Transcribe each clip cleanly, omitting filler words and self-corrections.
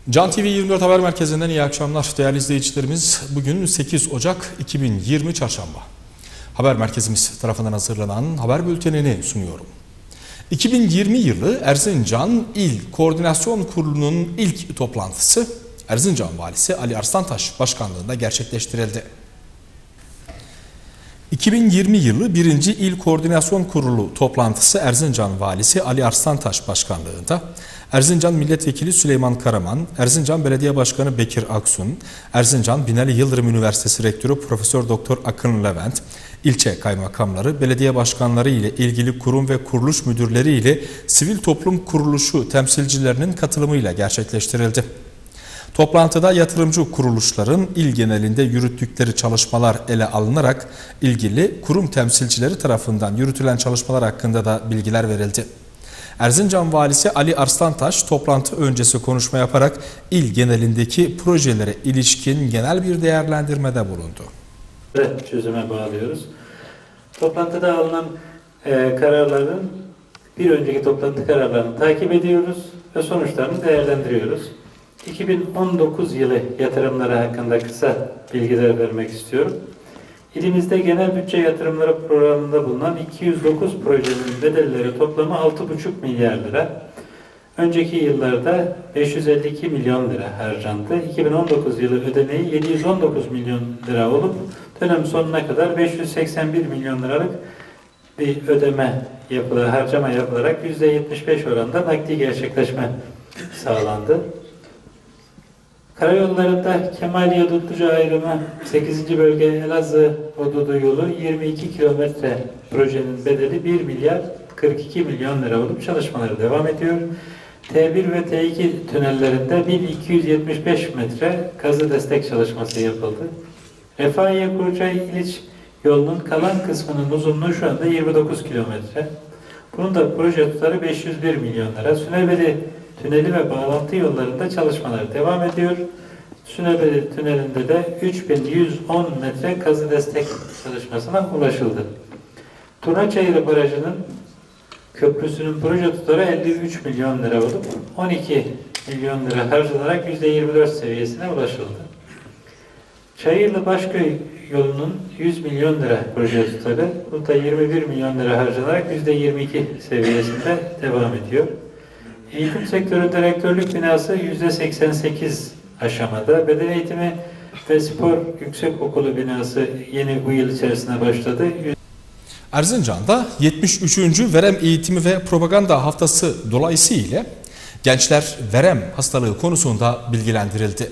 Can TV 24 Haber Merkezi'nden iyi akşamlar değerli izleyicilerimiz. Bugün 8 Ocak 2020 Çarşamba. Haber Merkezimiz tarafından hazırlanan haber bültenini sunuyorum. 2020 yılı Erzincan İl Koordinasyon Kurulu'nun ilk toplantısı Erzincan Valisi Ali Arslantaş başkanlığında gerçekleştirildi. 2020 yılı 1. İl Koordinasyon Kurulu toplantısı Erzincan Valisi Ali Arslantaş başkanlığında Erzincan Milletvekili Süleyman Karaman, Erzincan Belediye Başkanı Bekir Aksun, Erzincan Binali Yıldırım Üniversitesi Rektörü Profesör Doktor Akın Levent, ilçe kaymakamları, belediye başkanları ile ilgili kurum ve kuruluş müdürleri ile sivil toplum kuruluşu temsilcilerinin katılımıyla gerçekleştirildi. Toplantıda yatırımcı kuruluşların il genelinde yürüttükleri çalışmalar ele alınarak ilgili kurum temsilcileri tarafından yürütülen çalışmalar hakkında da bilgiler verildi. Erzincan Valisi Ali Arslantaş toplantı öncesi konuşma yaparak il genelindeki projelere ilişkin genel bir değerlendirmede bulundu. Çözüme bağlıyoruz. Toplantıda alınan kararların bir önceki toplantı kararlarını takip ediyoruz ve sonuçlarını değerlendiriyoruz. 2019 yılı yatırımları hakkında kısa bilgiler vermek istiyorum. İlimizde genel bütçe yatırımları programında bulunan 209 projenin bedelleri toplamı 6,5 milyar lira. Önceki yıllarda 552 milyon lira harcandı. 2019 yılı ödeneği 719 milyon lira olup dönem sonuna kadar 581 milyon liralık bir harcama yapılarak %75 oranda nakdi gerçekleşme sağlandı. Karayollarında Kemaliye-Dutluca ayrımı 8. bölge Elazığ-Hududu yolu 22 kilometre projenin bedeli 1 milyar 42 milyon lira olup çalışmaları devam ediyor. T1 ve T2 tünellerinde 1275 metre kazı destek çalışması yapıldı. Refahiye-Kurcay-İliç yolunun kalan kısmının uzunluğu şu anda 29 kilometre. Bunun da proje tutarı 501 milyon lira. Sünebeli tüneli ve bağlantı yollarında çalışmalar devam ediyor. Sünebeli tünelinde de 3110 metre kazı destek çalışmasına ulaşıldı. Turnaçayırı Barajı'nın köprüsünün proje tutarı 53 milyon lira olup 12 milyon lira harcanarak %24 seviyesine ulaşıldı. Çayırlı Başköy yolunun 100 milyon lira proje tutarı, bu da 21 milyon lira harcanarak %22 seviyesinde devam ediyor. Eğitim sektöründe rektörlük binası %88 aşamada. Beden eğitimi ve spor yüksekokulu binası yeni bu yıl içerisinde başladı. Erzincan'da 73. Verem Eğitimi ve Propaganda Haftası dolayısıyla gençler verem hastalığı konusunda bilgilendirildi.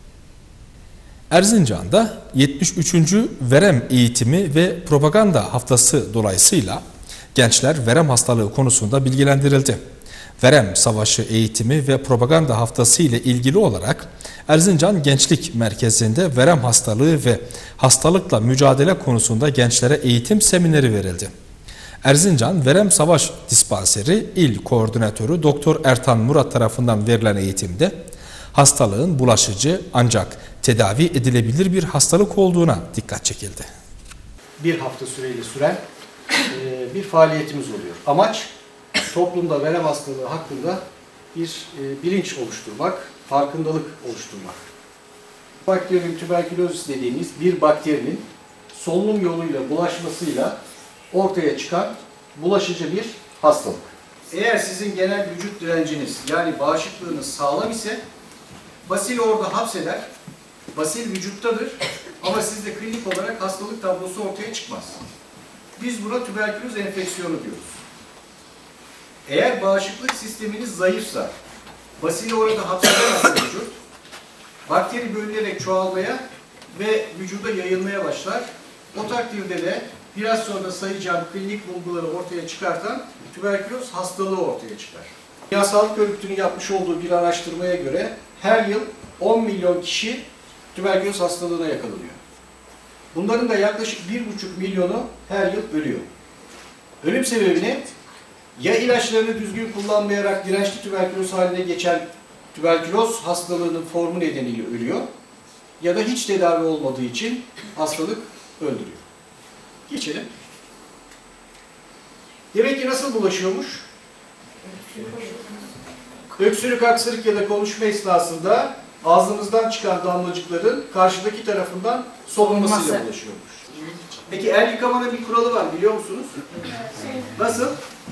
Erzincan'da 73. Verem Eğitimi ve Propaganda Haftası dolayısıyla gençler verem hastalığı konusunda bilgilendirildi. Verem Savaşı Eğitimi ve Propaganda Haftası ile ilgili olarak Erzincan Gençlik Merkezi'nde verem hastalığı ve hastalıkla mücadele konusunda gençlere eğitim semineri verildi. Erzincan Verem Savaş Dispanseri İl Koordinatörü Doktor Ertan Murat tarafından verilen eğitimde hastalığın bulaşıcı ancak tedavi edilebilir bir hastalık olduğuna dikkat çekildi. Bir hafta süreyle süren bir faaliyetimiz oluyor. Amaç toplumda verem hastalığı hakkında bir bilinç oluşturmak, farkındalık oluşturmak. Bakteriyum tüberkülozis dediğimiz bir bakterinin solunum yoluyla bulaşmasıyla ortaya çıkan bulaşıcı bir hastalık. Eğer sizin genel vücut direnciniz yani bağışıklığınız sağlam ise basil orada hapseder, basil vücuttadır ama sizde klinik olarak hastalık tablosu ortaya çıkmaz. Biz buna tüberküloz enfeksiyonu diyoruz. Eğer bağışıklık sisteminiz zayıfsa, basili orada hapsedemezse vücut, bakteri bölünerek çoğalmaya ve vücuda yayılmaya başlar. O takdirde de biraz sonra sayacağım klinik bulguları ortaya çıkartan tüberküloz hastalığı ortaya çıkar. Dünya Sağlık Örgütü'nün yapmış olduğu bir araştırmaya göre her yıl 10 milyon kişi tüberküloz hastalığına yakalanıyor. Bunların da yaklaşık 1,5 milyonu her yıl ölüyor. Ölüm sebebini ya ilaçlarını düzgün kullanmayarak dirençli tüberküloz haline geçen tüberküloz hastalığının formu nedeniyle ölüyor ya da hiç tedavi olmadığı için hastalık öldürüyor. Geçelim. Demek ki nasıl bulaşıyormuş? Öksürük, aksırık ya da konuşma esnasında ağzımızdan çıkan damlacıkların karşıdaki tarafından solunmasıyla bulaşıyormuş. Peki el yıkamanın bir kuralı var biliyor musunuz? Nasıl?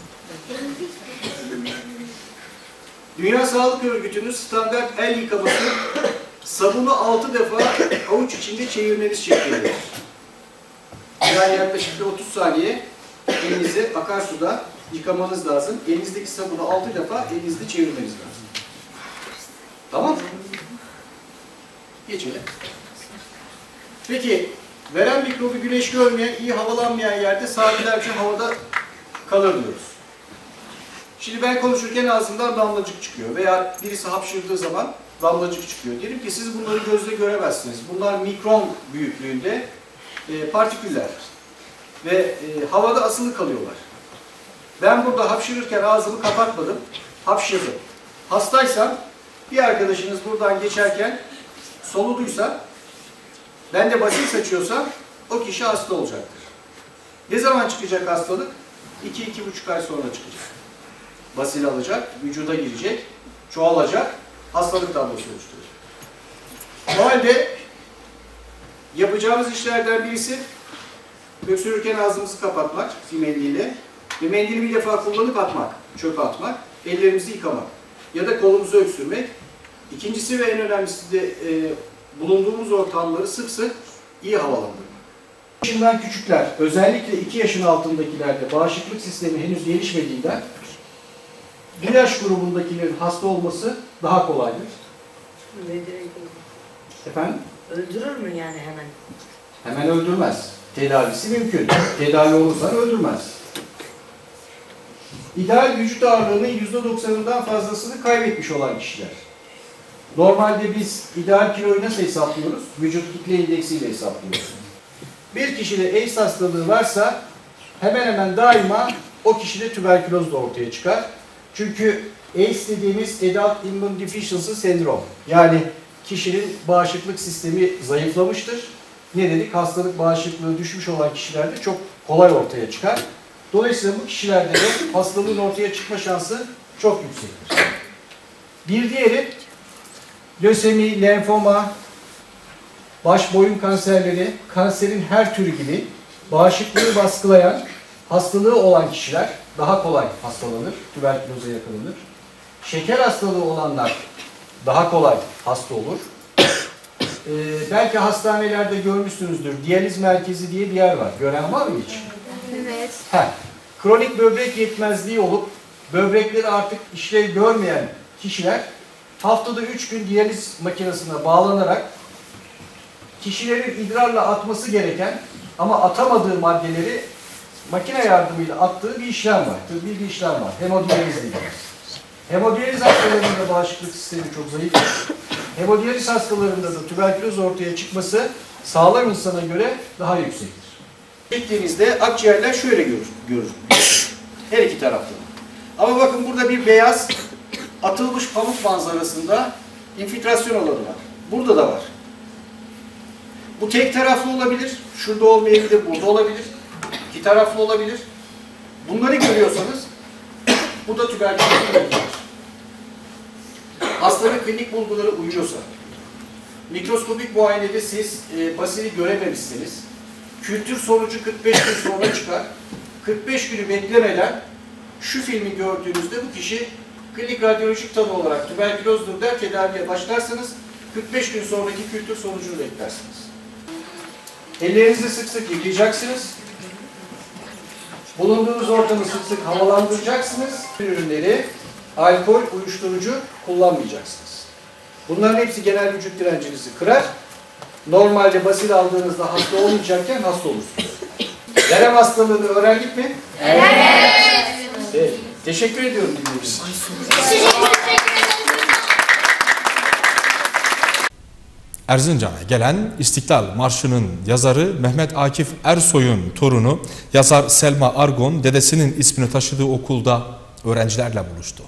Dünya Sağlık Örgütü'nün standart el yıkaması sabunu 6 defa avuç içinde çevirmeniz şeklindedir. Yani yaklaşık 30 saniye elinizi akarsuda yıkamanız lazım. Elinizdeki sabunu 6 defa elinizde çevirmeniz lazım. Tamam mı? Geçelim. Peki, veren mikrobu güneş görmeyen, iyi havalanmayan yerde saatlerce havada kalır diyoruz. Şimdi ben konuşurken ağzımdan damlacık çıkıyor veya birisi hapşırdığı zaman damlacık çıkıyor. Diyelim ki siz bunları gözle göremezsiniz. Bunlar mikron büyüklüğünde partiküller ve havada asılı kalıyorlar. Ben burada hapşırırken ağzımı kapatmadım, hapşırdım. Hastaysam bir arkadaşınız buradan geçerken soluduysa, ben de basil saçıyorsam o kişi hasta olacaktır. Ne zaman çıkacak hastalık? 2-2,5 ay sonra çıkacak. Basil alacak, vücuda girecek, çoğalacak, hastalık tablosu oluşturacak. O halde yapacağımız işlerden birisi öksürürken ağzımızı kapatmak mendille ve mendili bir defa kullanıp atmak, çöpe atmak, ellerimizi yıkamak ya da kolumuzu öksürmek. İkincisi ve en önemlisi de bulunduğumuz ortamları sık sık iyi havalandırmak. 2 yaşından küçükler, özellikle 2 yaşın altındakilerde bağışıklık sistemi henüz gelişmediğinden 1 yaş grubundakilerin hasta olması daha kolaydır. Efendim? Öldürür mü yani hemen? Hemen öldürmez. Tedavisi mümkün. Tedavi olursa öldürmez. İdeal vücut ağırlığının %90'ından fazlasını kaybetmiş olan kişiler. Normalde biz ideal kiloyu nasıl hesaplıyoruz? Vücut kitle indeksiyle hesaplıyoruz. Bir kişide AIDS hastalığı varsa hemen hemen daima o kişide tüberküloz da ortaya çıkar. Çünkü AIDS dediğimiz Adult Immune Deficiency Sendrom. Yani kişinin bağışıklık sistemi zayıflamıştır. Ne dedik? Hastalık bağışıklığı düşmüş olan kişilerde çok kolay ortaya çıkar. Dolayısıyla bu kişilerde de hastalığın ortaya çıkma şansı çok yüksektir. Bir diğeri lösemi, lenfoma, baş boyun kanserleri, kanserin her türü gibi bağışıklığı baskılayan hastalığı olan kişiler daha kolay hastalanır, tüberküloza yakalanır. Şeker hastalığı olanlar daha kolay hasta olur. Belki hastanelerde görmüşsünüzdür. Diyaliz merkezi diye bir yer var. Gören var mı hiç? Evet. Kronik böbrek yetmezliği olup böbrekleri artık işlev görmeyen kişiler haftada 3 gün diyaliz makinesine bağlanarak kişilerin idrarla atması gereken ama atamadığı maddeleri makine yardımıyla attığı bir işlem var. Tıbbi bir işlem var. Hemodiyaliz dediğimiz. Hemodiyaliz hastalarında bağışıklık sistemi çok zayıf. Hemodiyaliz hastalarında da tüberküloz ortaya çıkması sağlam insana göre daha yüksektir. Gittiğinizde akciğerler şöyle görür. Her iki tarafta. Ama bakın burada bir beyaz atılmış pamuk manzarasında infiltrasyon alanı var. Burada da var. Bu tek taraflı olabilir. Şurada olmayabilir, burada olabilir. 2 taraflı olabilir. Bunları görüyorsanız bu da tüberkülozun belirtidir. Hastanın klinik bulguları uyuyorsa, mikroskopik muayenede siz basili görememişsiniz, kültür sonucu 45 gün sonra çıkar. 45 günü beklemeden şu filmi gördüğünüzde bu kişi klinik radyolojik tanı olarak tüberkülozdur der, tedaviye başlarsanız 45 gün sonraki kültür sonucunu beklersiniz. Ellerinizi sık sık yıkayacaksınız. Bulunduğunuz ortamı sık sık havalandıracaksınız. Ürünleri, alkol, uyuşturucu kullanmayacaksınız. Bunların hepsi genel vücut direncinizi kırar. Normalde basil aldığınızda hasta olmayacakken hasta olursunuz. Verem hastalığını öğrendik mi? Evet. Evet. Teşekkür ediyorum dinlediğiniz için. Erzincan'a gelen İstiklal Marşı'nın yazarı Mehmet Akif Ersoy'un torunu yazar Selma Argon dedesinin ismini taşıdığı okulda öğrencilerle buluştu.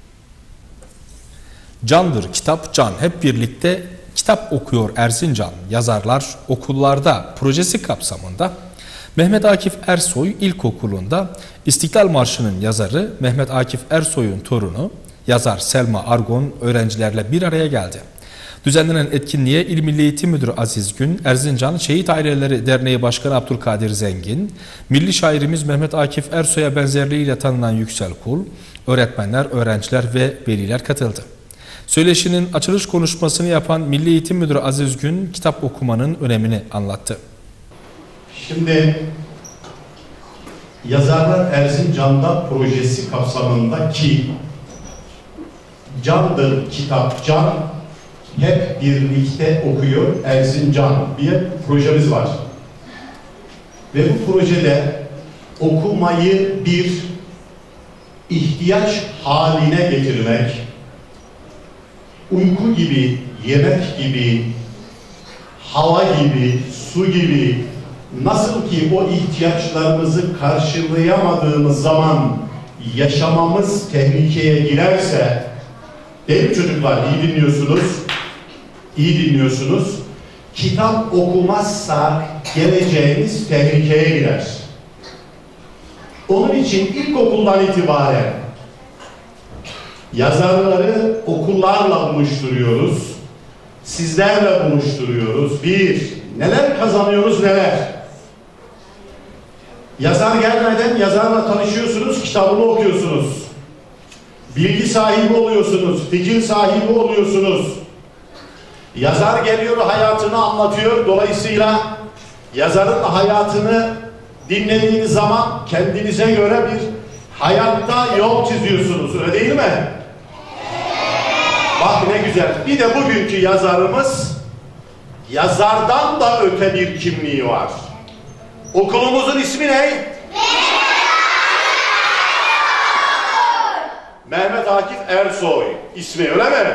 Candır kitap, can. Hep birlikte kitap okuyor Erzincan yazarlar okullarda projesi kapsamında Mehmet Akif Ersoy İlkokulu'nda İstiklal Marşı'nın yazarı Mehmet Akif Ersoy'un torunu Yazar Selma Argon öğrencilerle bir araya geldi. Düzenlenen etkinliğe İl Milli Eğitim Müdürü Aziz Gün, Erzincan Şehit Aileleri Derneği Başkanı Abdülkadir Zengin, milli şairimiz Mehmet Akif Ersoy'a benzerliğiyle tanınan Yüksel Kul, öğretmenler, öğrenciler ve veliler katıldı. Söyleşinin açılış konuşmasını yapan Milli Eğitim Müdürü Aziz Gün, kitap okumanın önemini anlattı. Şimdi Yazarlar Erzincan'da projesi kapsamındaki Candır Kitap Can Hep Birlikte Okuyor Erzincan bir projemiz var. Ve bu projede okumayı bir ihtiyaç haline getirmek, uyku gibi, yemek gibi, hava gibi, su gibi, nasıl ki o ihtiyaçlarımızı karşılayamadığımız zaman yaşamamız tehlikeye girerse, değil mi çocuklar, iyi dinliyorsunuz, iyi dinliyorsunuz, kitap okumazsak geleceğimiz tehlikeye girer. Onun için ilkokuldan itibaren yazarları okullarla buluşturuyoruz, sizlerle buluşturuyoruz. Bir, neler kazanıyoruz, neler? Yazar gelmeden yazarla tanışıyorsunuz, kitabını okuyorsunuz. Bilgi sahibi oluyorsunuz, fikir sahibi oluyorsunuz. Yazar geliyor, hayatını anlatıyor. Dolayısıyla yazarın hayatını dinlediğiniz zaman kendinize göre bir hayatta yol çiziyorsunuz. Öyle değil mi? Bak ne güzel. Bir de bugünkü yazarımız yazardan da öte bir kimliği var. Okulumuzun ismi ne? Mehmet Akif Ersoy ismi, öyle mi?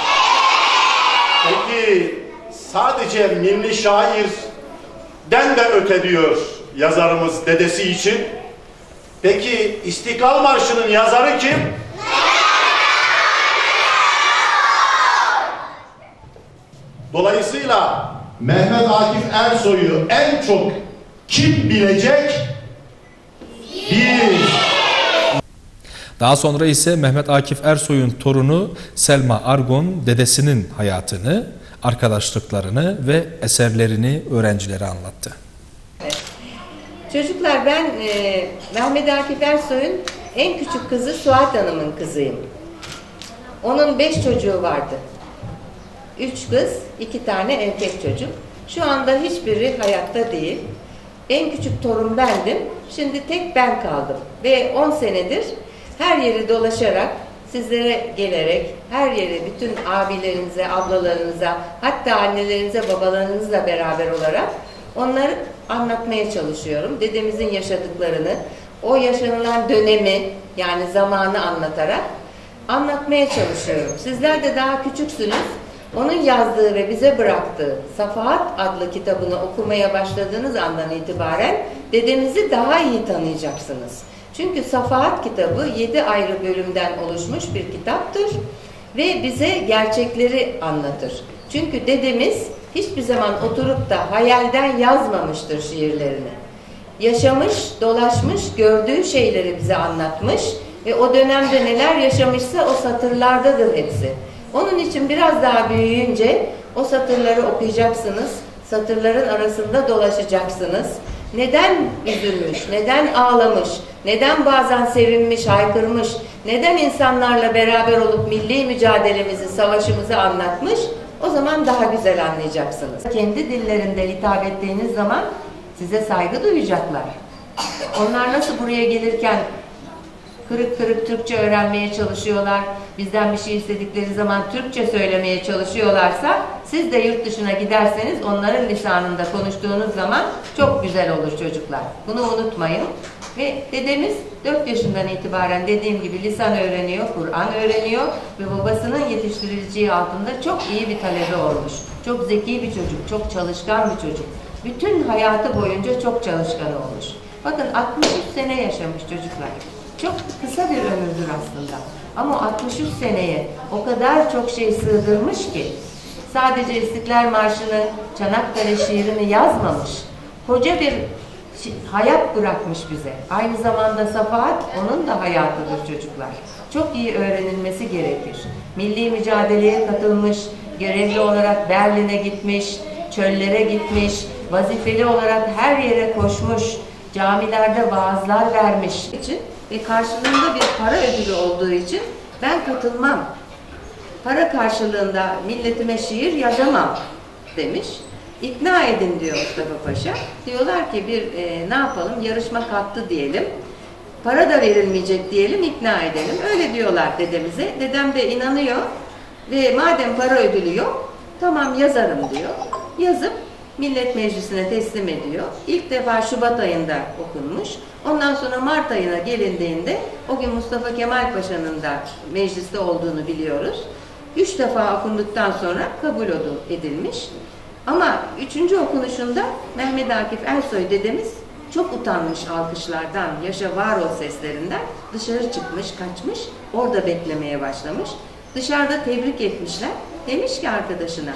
Peki sadece milli şairden de öte diyor yazarımız dedesi için. Peki İstiklal Marşı'nın yazarı kim? Dolayısıyla Mehmet Akif Ersoy'u en çok kim bilecek? Biz. Daha sonra ise Mehmet Akif Ersoy'un torunu Selma Argon dedesinin hayatını, arkadaşlıklarını ve eserlerini öğrencilere anlattı. Çocuklar, ben Mehmet Akif Ersoy'un en küçük kızı Suat Hanım'ın kızıyım. Onun 5 çocuğu vardı. 3 kız, 2 tane erkek çocuk. Şu anda hiçbiri hayatta değil. En küçük torun bendim. Şimdi tek ben kaldım. Ve 10 senedir her yeri dolaşarak, sizlere gelerek, her yeri bütün abilerinize, ablalarınıza, hatta annelerinize, babalarınızla beraber olarak onları anlatmaya çalışıyorum. Dedemizin yaşadıklarını, o yaşanılan dönemi, yani zamanı anlatarak anlatmaya çalışıyorum. Sizler de daha küçüksünüz. Onun yazdığı ve bize bıraktığı Safahat adlı kitabını okumaya başladığınız andan itibaren dedemizi daha iyi tanıyacaksınız. Çünkü Safahat kitabı 7 ayrı bölümden oluşmuş bir kitaptır ve bize gerçekleri anlatır. Çünkü dedemiz hiçbir zaman oturup da hayalden yazmamıştır şiirlerini. Yaşamış, dolaşmış, gördüğü şeyleri bize anlatmış ve o dönemde neler yaşamışsa o satırlardadır hepsi. Onun için biraz daha büyüyünce o satırları okuyacaksınız, satırların arasında dolaşacaksınız. Neden üzülmüş, neden ağlamış, neden bazen sevinmiş, haykırmış, neden insanlarla beraber olup milli mücadelemizi, savaşımızı anlatmış, o zaman daha güzel anlayacaksınız. Kendi dillerinde hitap ettiğiniz zaman size saygı duyacaklar. Onlar nasıl buraya gelirken kırık kırık Türkçe öğrenmeye çalışıyorlar, bizden bir şey istedikleri zaman Türkçe söylemeye çalışıyorlarsa, siz de yurt dışına giderseniz onların lisanında konuştuğunuz zaman çok güzel olur çocuklar. Bunu unutmayın. Ve dedemiz 4 yaşından itibaren dediğim gibi lisan öğreniyor, Kur'an öğreniyor ve babasının yetiştirileceği altında çok iyi bir talebe olmuş. Çok zeki bir çocuk, çok çalışkan bir çocuk. Bütün hayatı boyunca çok çalışkan olmuş. Bakın 63 sene yaşamış çocuklar. Çok kısa bir ömürdür aslında. Ama 63 seneye o kadar çok şey sığdırmış ki sadece İstiklal Marşı'nı, Çanakkale şiirini yazmamış. Koca bir hayat bırakmış bize. Aynı zamanda Safahat onun da hayatıdır çocuklar. Çok çok iyi öğrenilmesi gerekir. Milli mücadeleye katılmış, görevli olarak Berlin'e gitmiş, çöllere gitmiş, vazifeli olarak her yere koşmuş, camilerde vaazlar vermiş için ve karşılığında bir para ödülü olduğu için ben katılmam. Para karşılığında milletime şiir yazamam demiş. İkna edin diyor Mustafa Paşa. Diyorlar ki ne yapalım, yarışma kalktı diyelim. Para da verilmeyecek diyelim, ikna edelim. Öyle diyorlar dedemize. Dedem de inanıyor ve madem para ödülü yok, tamam yazarım diyor. Yazıp Millet Meclisi'ne teslim ediyor. İlk defa Şubat ayında okunmuş. Ondan sonra Mart ayına gelindiğinde, o gün Mustafa Kemal Paşa'nın da mecliste olduğunu biliyoruz. 3 defa okunduktan sonra kabul edilmiş. Ama 3. okunuşunda Mehmet Akif Ersoy dedemiz çok utanmış alkışlardan, yaşa var ol seslerinden, dışarı çıkmış, kaçmış, orada beklemeye başlamış. Dışarıda tebrik etmişler. Demiş ki arkadaşına,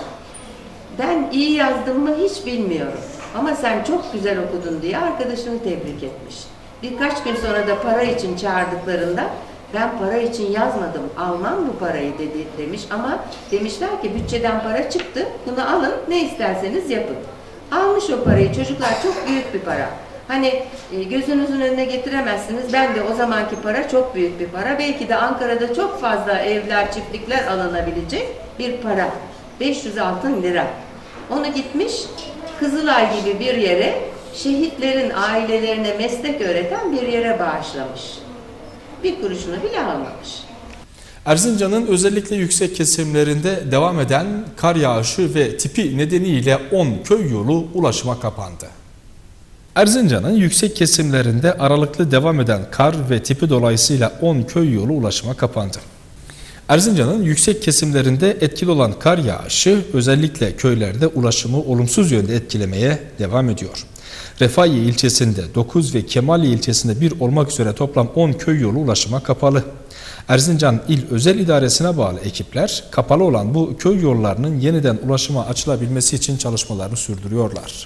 ben iyi yazdım mı hiç bilmiyorum ama sen çok güzel okudun diye arkadaşını tebrik etmiş. Birkaç gün sonra da para için çağırdıklarında, ben para için yazmadım, almam bu parayı demiş ama demişler ki bütçeden para çıktı, bunu alın, ne isterseniz yapın. Almış o parayı, çocuklar, çok büyük bir para. Hani gözünüzün önüne getiremezsiniz, ben de o zamanki para çok büyük bir para. Belki de Ankara'da çok fazla evler, çiftlikler alınabilecek bir para. 500 altın lira. Onu gitmiş Kızılay gibi bir yere, şehitlerin ailelerine meslek öğreten bir yere bağışlamış. Bir kuruşunu bile almamış. Erzincan'ın özellikle yüksek kesimlerinde devam eden kar yağışı ve tipi nedeniyle 10 köy yolu ulaşıma kapandı. Erzincan'ın yüksek kesimlerinde aralıklı devam eden kar ve tipi dolayısıyla 10 köy yolu ulaşıma kapandı. Erzincan'ın yüksek kesimlerinde etkili olan kar yağışı özellikle köylerde ulaşımı olumsuz yönde etkilemeye devam ediyor. Refahiye ilçesinde 9 ve Kemaliye ilçesinde 1 olmak üzere toplam 10 köy yolu ulaşıma kapalı. Erzincan İl Özel İdaresi'ne bağlı ekipler kapalı olan bu köy yollarının yeniden ulaşıma açılabilmesi için çalışmalarını sürdürüyorlar.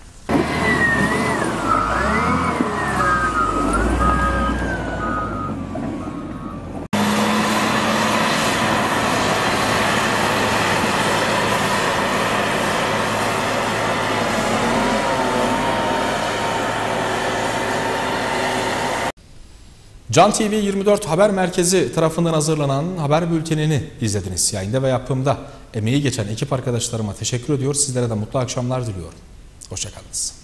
Can TV 24 Haber Merkezi tarafından hazırlanan haber bültenini izlediniz. Yayında ve yapımda emeği geçen ekip arkadaşlarıma teşekkür ediyor. Sizlere de mutlu akşamlar diliyorum. Hoşça kalınız.